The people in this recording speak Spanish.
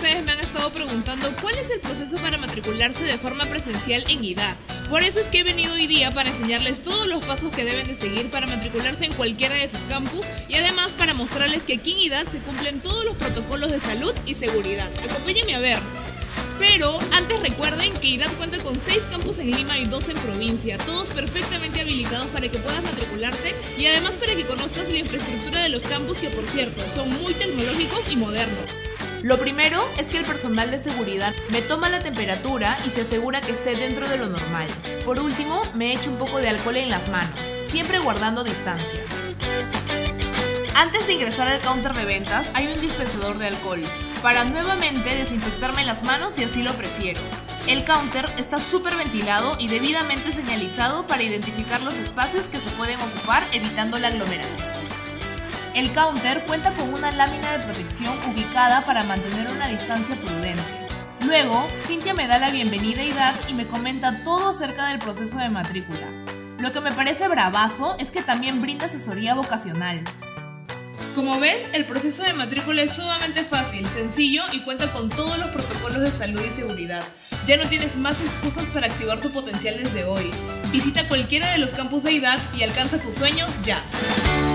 ustedes me han estado preguntando cuál es el proceso para matricularse de forma presencial en IDAD. Por eso es que he venido hoy día para enseñarles todos los pasos que deben de seguir para matricularse en cualquiera de sus campus y además para mostrarles que aquí en IDAD se cumplen todos los protocolos de salud y seguridad. Acompáñenme a ver. Pero antes recuerden que IDAD cuenta con 6 campus en Lima y 2 en provincia, todos perfectamente habilitados para que puedas matricularte y además para que conozcas la infraestructura de los campus que, por cierto, son muy tecnológicos y modernos. Lo primero es que el personal de seguridad me toma la temperatura y se asegura que esté dentro de lo normal. Por último, me echo un poco de alcohol en las manos, siempre guardando distancia. Antes de ingresar al counter de ventas hay un dispensador de alcohol, para nuevamente desinfectarme las manos si así lo prefiero. El counter está súper ventilado y debidamente señalizado para identificar los espacios que se pueden ocupar evitando la aglomeración. El counter cuenta con una lámina de protección ubicada para mantener una distancia prudente. Luego, Cintia me da la bienvenida a IDAD y me comenta todo acerca del proceso de matrícula. Lo que me parece bravazo es que también brinda asesoría vocacional. Como ves, el proceso de matrícula es sumamente fácil, sencillo y cuenta con todos los protocolos de salud y seguridad. Ya no tienes más excusas para activar tu potencial desde hoy. Visita cualquiera de los campus de IDAD y alcanza tus sueños ya.